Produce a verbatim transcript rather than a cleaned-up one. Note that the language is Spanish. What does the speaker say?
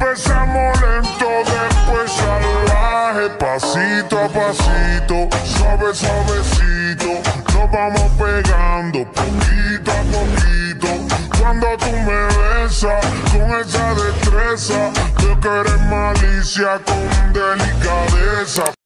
Empezamos lento, después salvaje, pasito a pasito, suave, suavecito, nos vamos pegando poquito a poquito. Cuando tú me besas con esa destreza, veo que eres malicia con delicadeza.